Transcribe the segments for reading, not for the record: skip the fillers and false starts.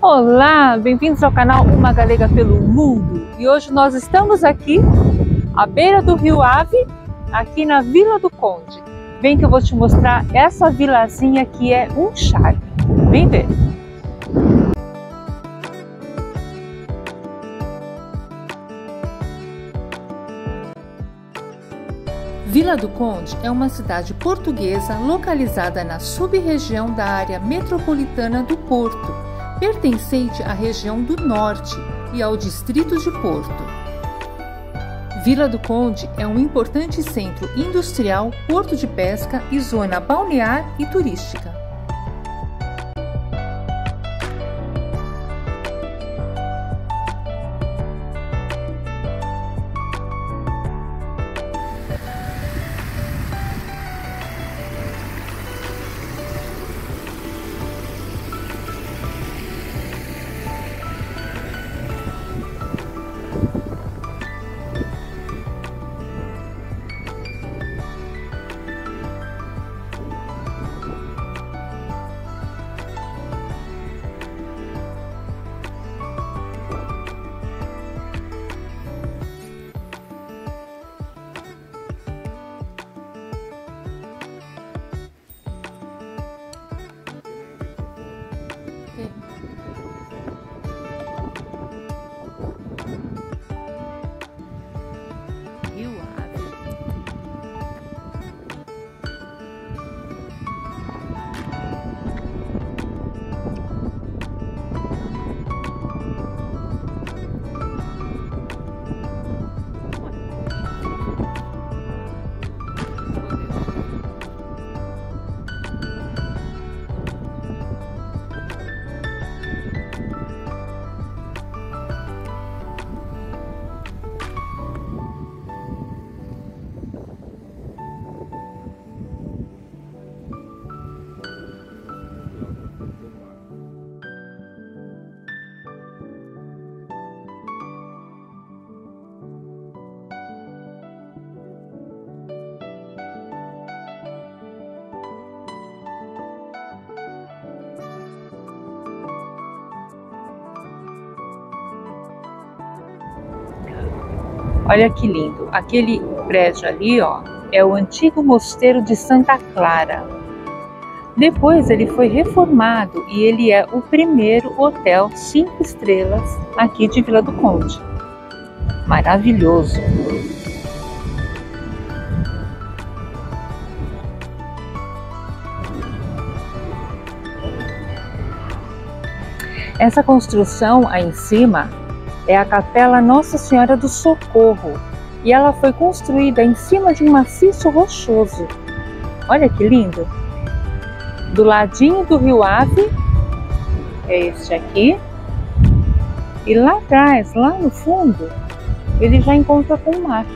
Olá, bem-vindos ao canal Uma Galega pelo Mundo. E hoje nós estamos aqui à beira do Rio Ave, aqui na Vila do Conde. Vem que eu vou te mostrar essa vilazinha que é um charme. Vem ver. Vila do Conde é uma cidade portuguesa localizada na sub-região da área metropolitana do Porto, pertencente à região do Norte e ao distrito de Porto. Vila do Conde é um importante centro industrial, porto de pesca e zona balnear e turística. Rio Ave. Olha que lindo, aquele prédio ali, ó, é o antigo mosteiro de Santa Clara. Depois ele foi reformado e ele é o primeiro hotel 5 estrelas aqui de Vila do Conde. Maravilhoso! Essa construção aí em cima é a Capela Nossa Senhora do Socorro e ela foi construída em cima de um maciço rochoso. Olha que lindo! Do ladinho do Rio Ave, é este aqui, e lá atrás, lá no fundo, ele já encontra com o mar.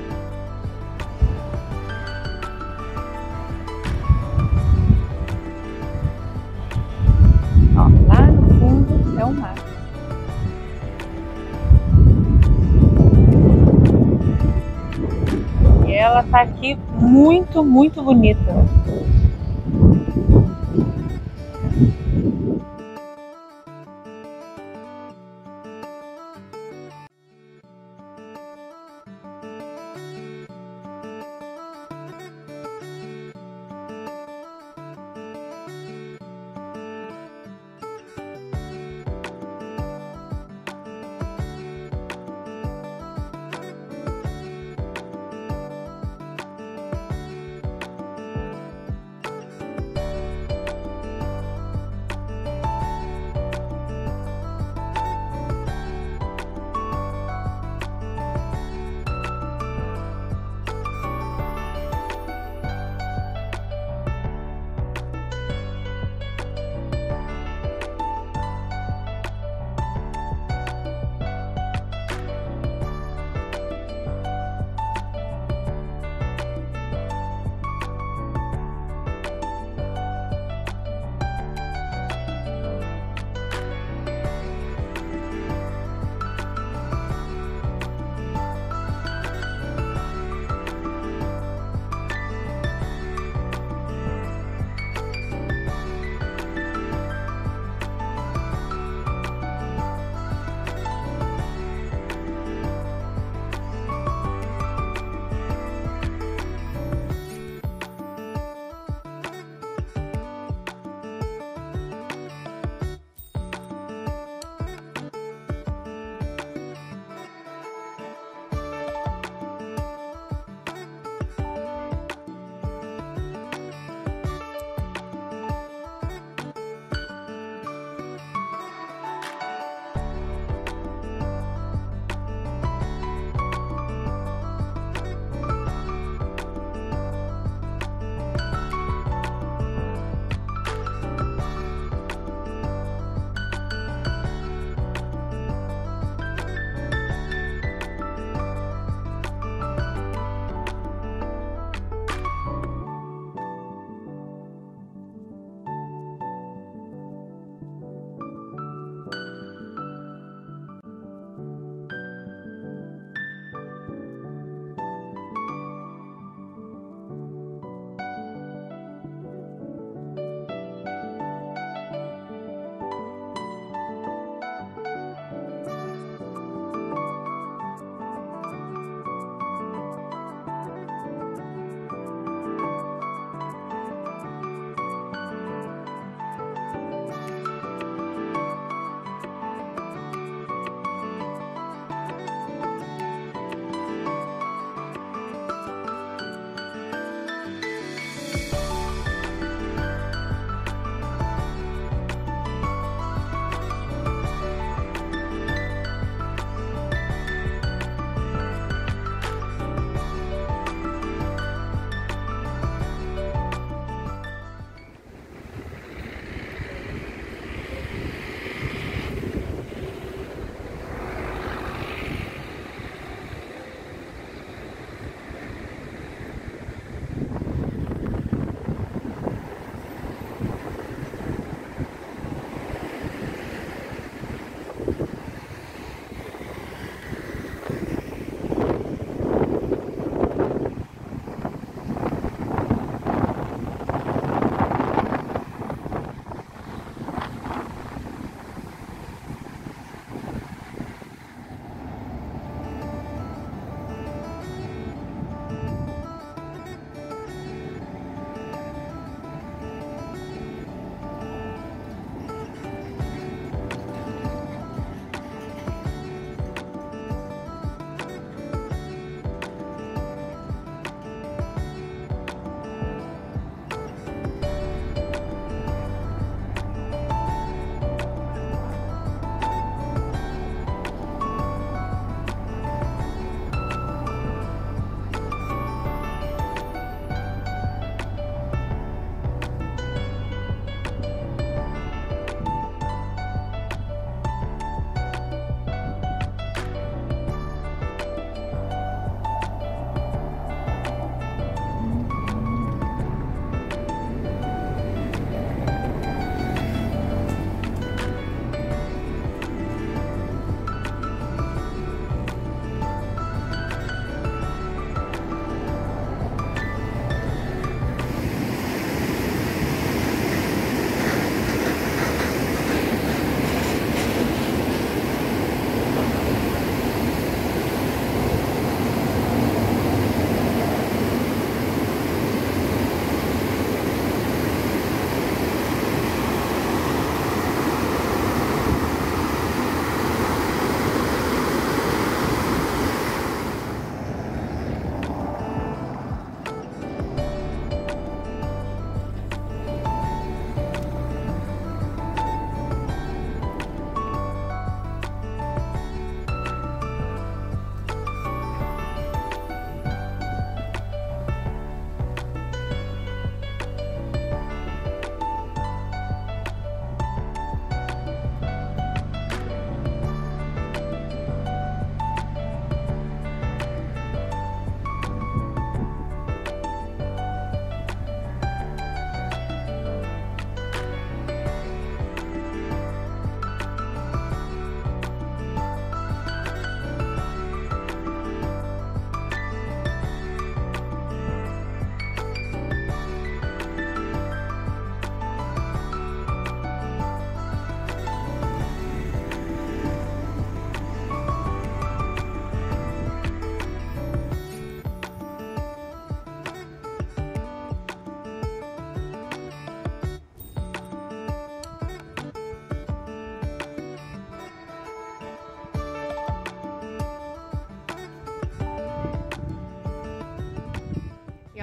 Ó, lá no fundo é o mar. Ela tá aqui muito bonita.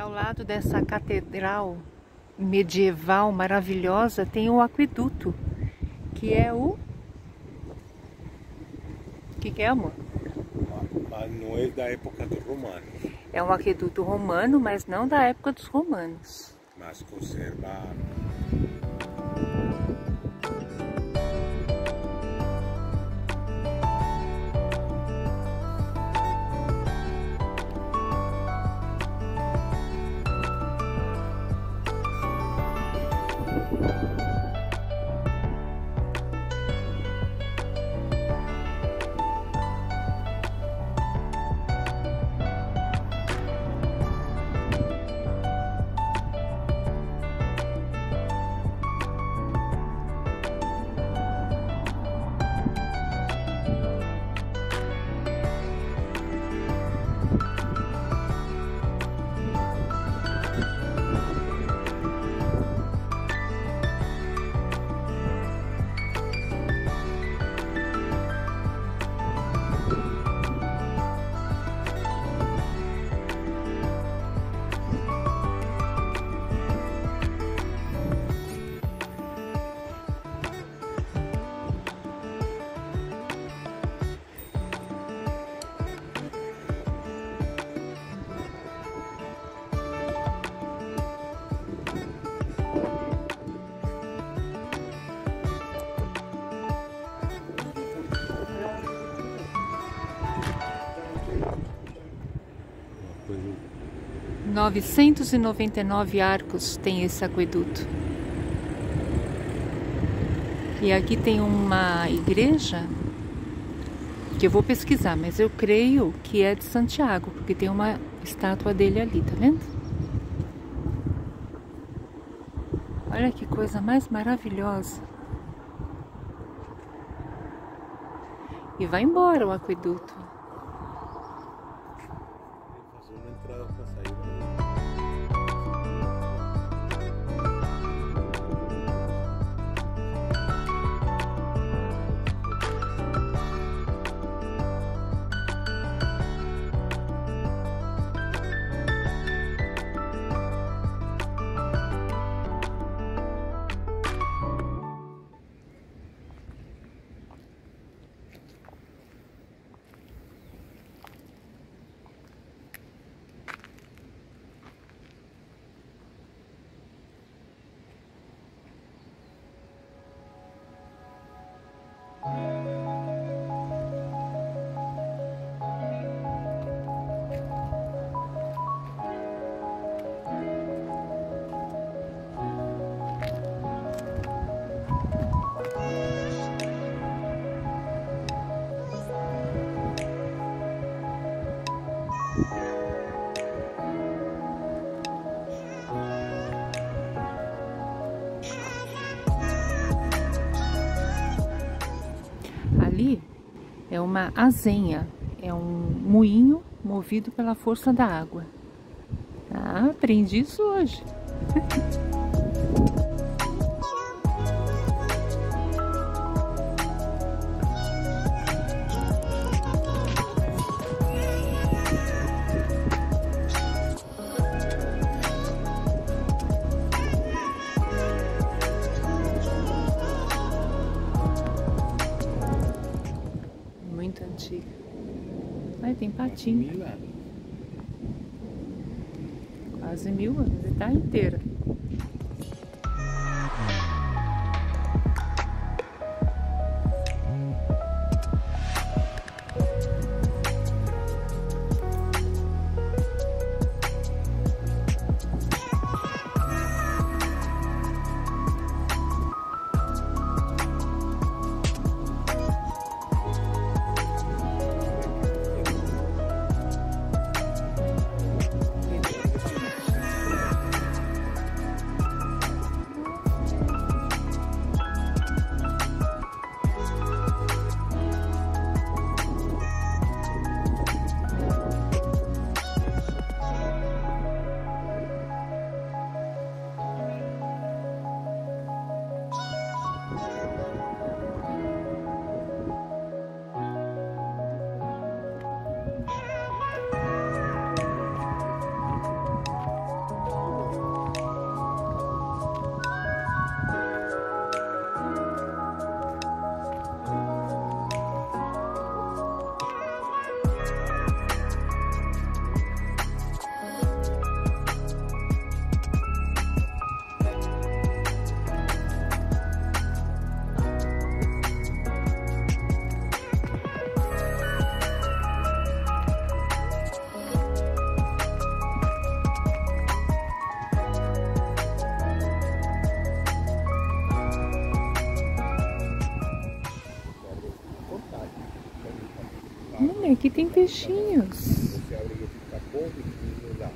ao lado dessa catedral medieval maravilhosa tem o aqueduto, que é o... que é, amor? Mas não é da época dos romanos. É um aqueduto romano, mas não da época dos romanos. Mas conserva... Coisa... 999 arcos tem esse aqueduto. E aqui tem uma igreja que eu vou pesquisar, mas eu creio que é de Santiago, porque tem uma estátua dele ali, tá vendo? Olha que coisa mais maravilhosa. E vai embora o aqueduto. Fazer uma entrada para sair. Ali é uma azenha, é um moinho movido pela força da água. Ah, aprendi isso hoje. Muito antiga. Aí tem patinho. Quase 1000 anos, e tá inteira. Olha, aqui tem peixinhos. Você abre aqui o capô e lá.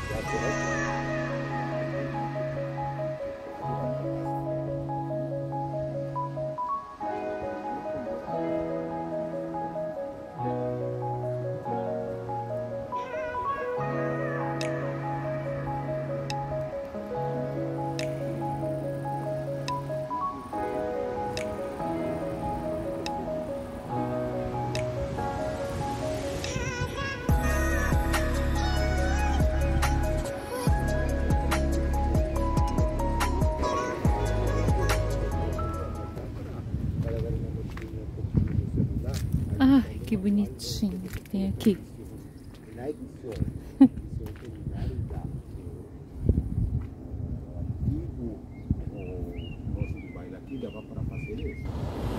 Ah, que bonitinho que tem aqui. Na edição veterinária da antigo nosso de baile aqui dava para fazer isso.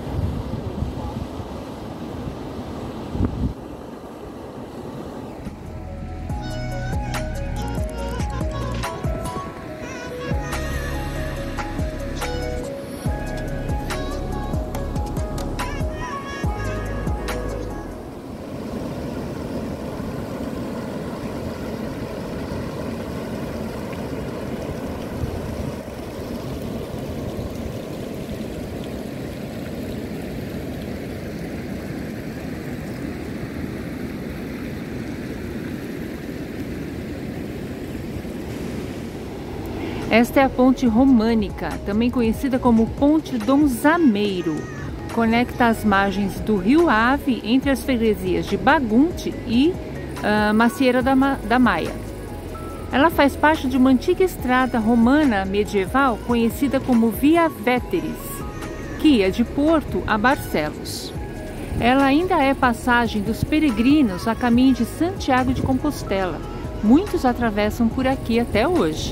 Esta é a ponte românica, também conhecida como Ponte Dom Zameiro. Conecta as margens do Rio Ave entre as freguesias de Bagunte e Macieira da Maia. Ela faz parte de uma antiga estrada romana medieval conhecida como Via Veteris, que ia de Porto a Barcelos. Ela ainda é passagem dos peregrinos a caminho de Santiago de Compostela. Muitos atravessam por aqui até hoje.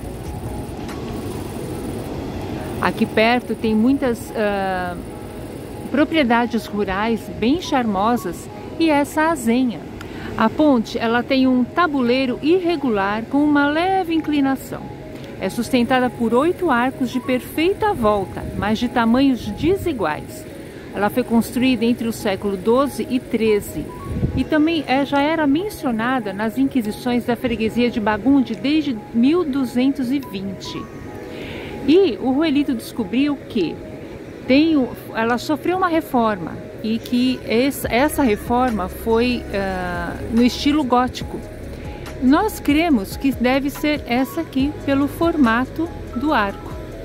Aqui perto tem muitas propriedades rurais bem charmosas e essa azenha. A ponte ela tem um tabuleiro irregular com uma leve inclinação. É sustentada por 8 arcos de perfeita volta, mas de tamanhos desiguais. Ela foi construída entre o século XII e XIII e também já era mencionada nas inquisições da freguesia de Bagunde desde 1220. E o Ruelito descobriu que ela sofreu uma reforma e que essa reforma foi no estilo gótico. Nós cremos que deve ser essa aqui pelo formato do arco.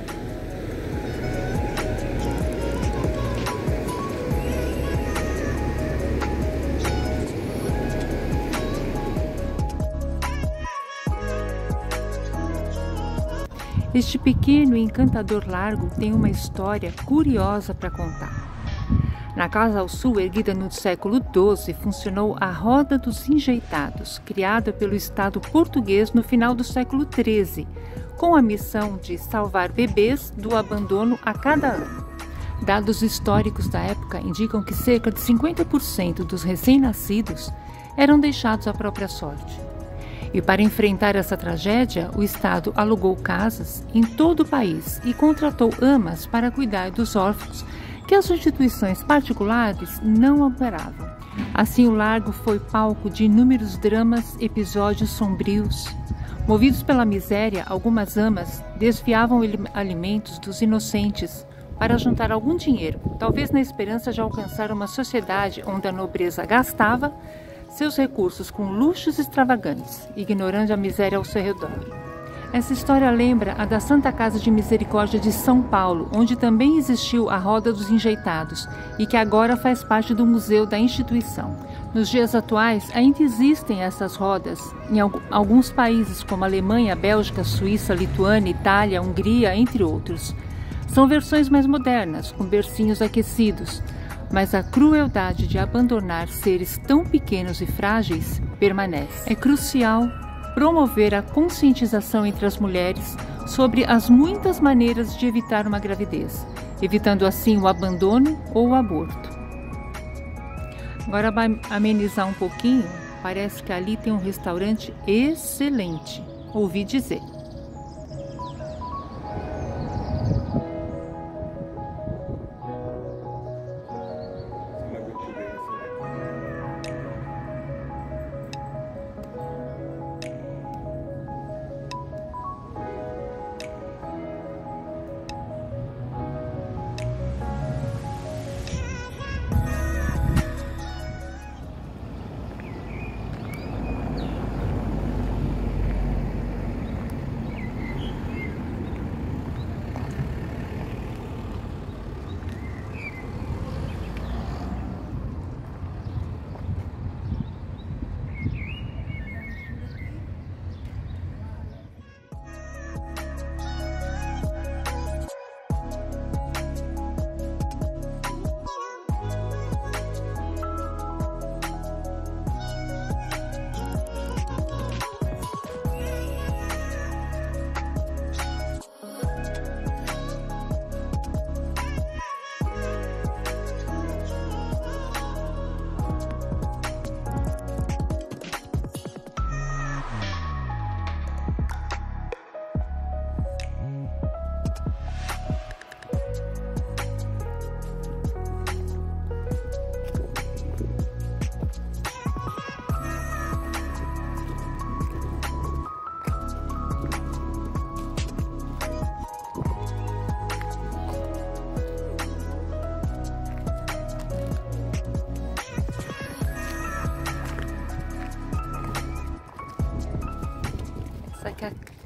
Este pequeno e encantador largo tem uma história curiosa para contar. Na casa ao sul, erguida no século XII, funcionou a Roda dos Enjeitados, criada pelo Estado português no final do século XIII, com a missão de salvar bebês do abandono a cada ano. Dados históricos da época indicam que cerca de 50% dos recém-nascidos eram deixados à própria sorte. E para enfrentar essa tragédia, o Estado alugou casas em todo o país e contratou amas para cuidar dos órfãos que as instituições particulares não operavam. Assim, o largo foi palco de inúmeros dramas, episódios sombrios. Movidos pela miséria, algumas amas desviavam alimentos dos inocentes para juntar algum dinheiro, talvez na esperança de alcançar uma sociedade onde a nobreza gastava seus recursos com luxos extravagantes, ignorando a miséria ao seu redor. Essa história lembra a da Santa Casa de Misericórdia de São Paulo, onde também existiu a Roda dos Enjeitados e que agora faz parte do museu da instituição. Nos dias atuais, ainda existem essas rodas em alguns países como Alemanha, Bélgica, Suíça, Lituânia, Itália, Hungria, entre outros. São versões mais modernas, com bercinhos aquecidos, mas a crueldade de abandonar seres tão pequenos e frágeis permanece. É crucial promover a conscientização entre as mulheres sobre as muitas maneiras de evitar uma gravidez, evitando assim o abandono ou o aborto. Agora, vai amenizar um pouquinho, parece que ali tem um restaurante excelente, ouvi dizer.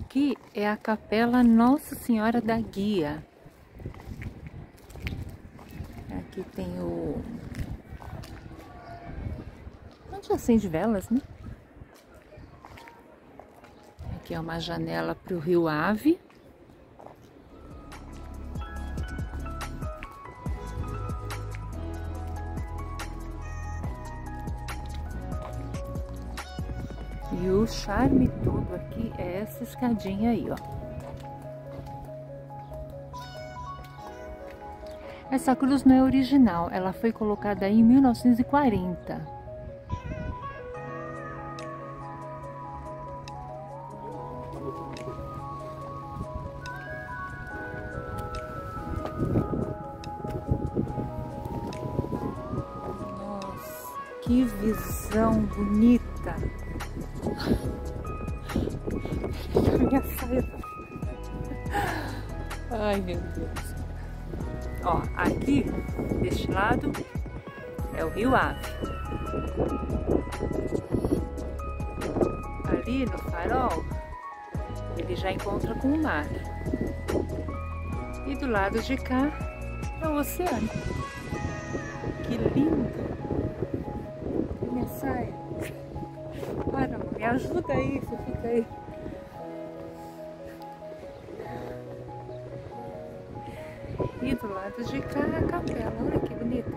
aqui é a Capela Nossa Senhora da Guia. Aqui tem o... onde acende velas, né? Aqui é uma janela para o Rio Ave. E o charme todo aqui é essa escadinha aí, ó. Essa cruz não é original, ela foi colocada aí em 1940. Nossa, que visão bonita! Minha saia. Ai, meu Deus. Ó, aqui, deste lado, é o Rio Ave. Ali no farol, ele já encontra com o mar. E do lado de cá, é o oceano. Que lindo! Minha saia. Para, me ajuda aí, você fica aí. E do lado de cá a capela, olha que bonita.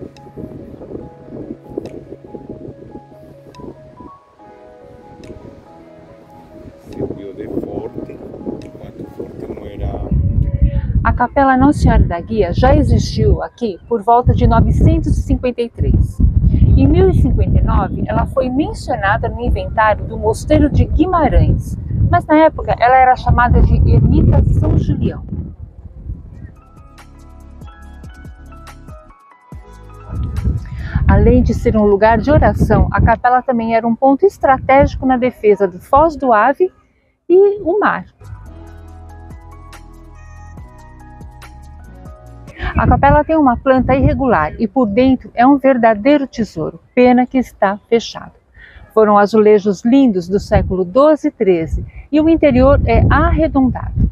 Serviu de forte, enquanto o forte não era... A Capela Nossa Senhora da Guia já existiu aqui por volta de 953. Em 1059, ela foi mencionada no inventário do Mosteiro de Guimarães, mas na época ela era chamada de Ermita São Julião. Além de ser um lugar de oração, a capela também era um ponto estratégico na defesa do Foz do Ave e o mar. A capela tem uma planta irregular e por dentro é um verdadeiro tesouro, pena que está fechado. Foram azulejos lindos do século XII e XIII e o interior é arredondado.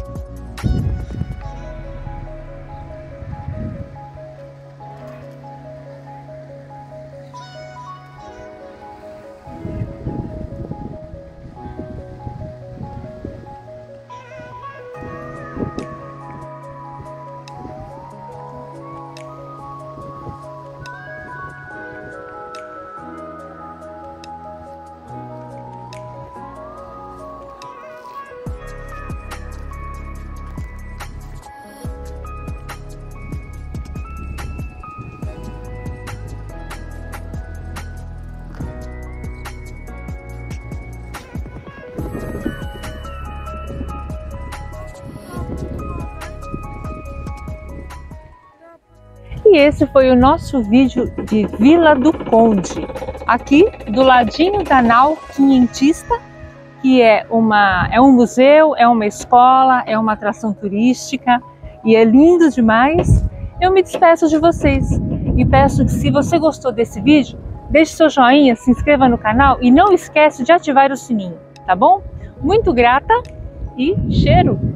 E esse foi o nosso vídeo de Vila do Conde, aqui do ladinho da nau quinhentista, que é um museu, é uma escola, é uma atração turística e é lindo demais. Eu me despeço de vocês e peço que, se você gostou desse vídeo, deixe seu joinha, se inscreva no canal e não esquece de ativar o sininho, tá bom? Muito grata e cheiro!